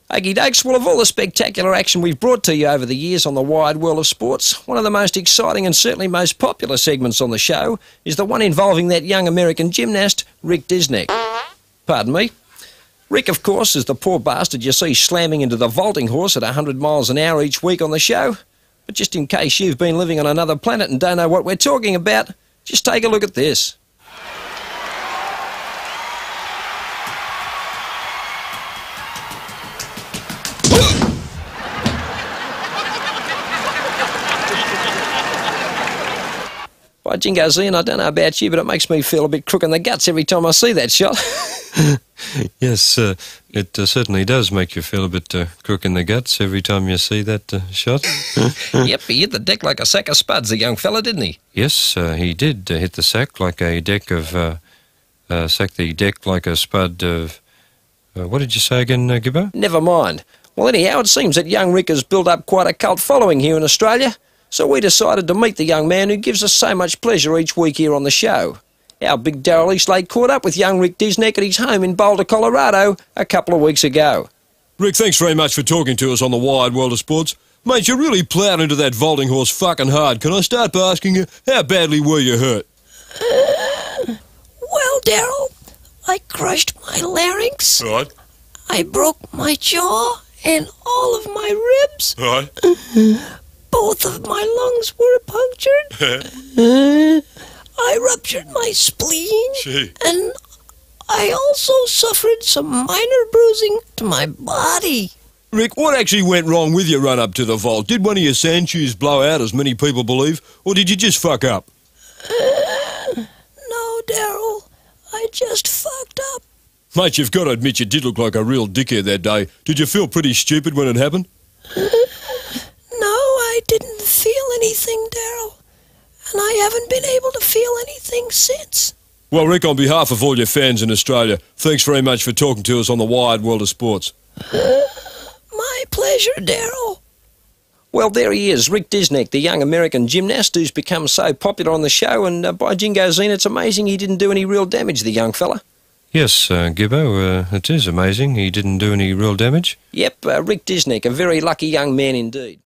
Okie dokes, well, of all the spectacular action we've brought to you over the years on the wide world of sports, one of the most exciting and certainly most popular segments on the show is the one involving that young American gymnast, Rick Diznek. Pardon me. Rick, of course, is the poor bastard you see slamming into the vaulting horse at 100 miles an hour each week on the show. But just in case you've been living on another planet and don't know what we're talking about, just take a look at this. By jingoes, Ian, I don't know about you, but it makes me feel a bit crook in the guts every time I see that shot. Yes, it certainly does make you feel a bit crook in the guts every time you see that shot. Yep, he hit the deck like a sack of spuds, the young fella, didn't he? Yes, he did hit the sack like a deck of... sack the deck like a spud of... what did you say again, Gibbo? Never mind. Well, anyhow, it seems that young Rick has built up quite a cult following here in Australia, so we decided to meet the young man who gives us so much pleasure each week here on the show. Our big Daryl Eastlake caught up with young Rick Diznek at his home in Boulder, Colorado, a couple of weeks ago. Rick, thanks very much for talking to us on the wide world of sports. Mate, you really ploughed into that vaulting horse fucking hard. Can I start by asking you, how badly were you hurt? Well, Daryl, I crushed my larynx. Right. I broke my jaw and all of my ribs. Right. Both of my lungs were punctured. I ruptured my spleen. Gee. And I also suffered some minor bruising to my body. Rick, what actually went wrong with your run up to the vault? Did one of your sand shoes blow out, as many people believe, or did you just fuck up? No, Daryl, I just fucked up. Mate, you've got to admit you did look like a real dickhead that day. Did you feel pretty stupid when it happened? No, I didn't feel anything, Daryl. And I haven't been able to feel anything since. Well, Rick, on behalf of all your fans in Australia, thanks very much for talking to us on the wide world of sports. My pleasure, Daryl. Well, there he is, Rick Diznek, the young American gymnast who's become so popular on the show, and by jingoes, Ian, it's amazing he didn't do any real damage, the young fella. Yes, Gibbo, it is amazing he didn't do any real damage. Yep, Rick Diznek, a very lucky young man indeed.